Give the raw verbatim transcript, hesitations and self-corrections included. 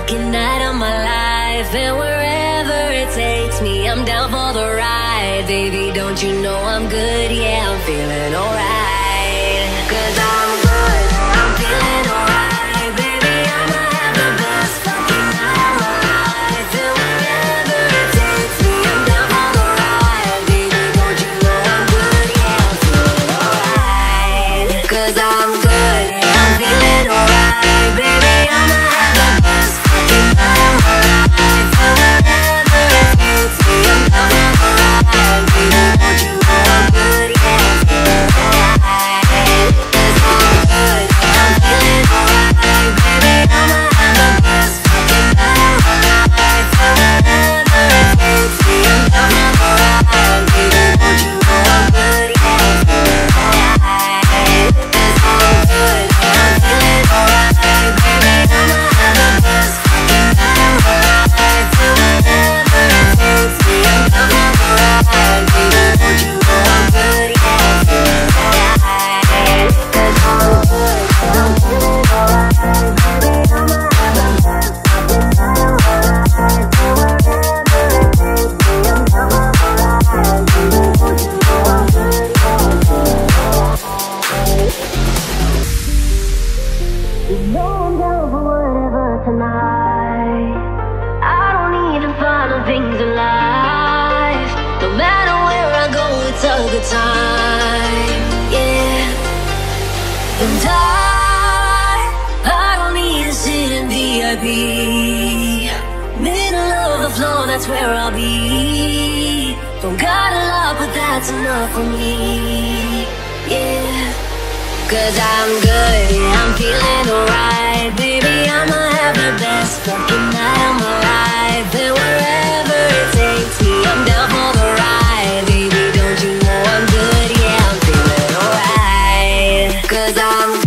fucking night of my life. And wherever it takes me, I'm down for the ride. Baby, don't you know I'm good? Yeah, I'm feeling alright. Cause I'm good, I'm feeling alright. Baby, I'ma have the best fucking night of my life. And wherever it takes me, I'm down for the ride. Baby, don't you know I'm good? Yeah, I'm feeling alright. Cause I'm good, I'm feeling alright. Baby, I'ma have the best fucking night of my life. And wherever it takes me, I'm down for the ride. Baby, don't you know I'm good? Yeah, I'm feeling alright. Cause I'm good, I'm feeling alright. Baby, I'ma have the best fucking night of my life. And wherever it takes me, I'm down for the ride. Baby, don't you know I'm good? Yeah, I'm feeling alright. Cause I'm good, I'm feeling alright. Baby, I'ma have the best fucking night of my life. And wherever it takes me, I'm down for the ride. Baby, don't you know I'm good? Yeah, I'm feeling alright. Cause I'm good, I'm feeling alright. Baby, I'ma have the best fucking night of my life. And wherever it takes me, I'm down for the ride. Baby, don't you know I'm good? Yeah, I'm feeling alright. You know I'm down for whatever tonight. I don't need to final things in life. No matter where I go, it's a good time. Yeah. And I, I don't need to sit in V I P. Middle of the floor, that's where I'll be. Don't got a lot, but that's enough for me. Yeah. Cause I'm good, I'm feeling alright. Baby, I'ma have the best fucking night of my life. And wherever it takes me, I'm down for the ride. Baby, don't you know I'm good? Yeah, I'm feeling alright. Cause I'm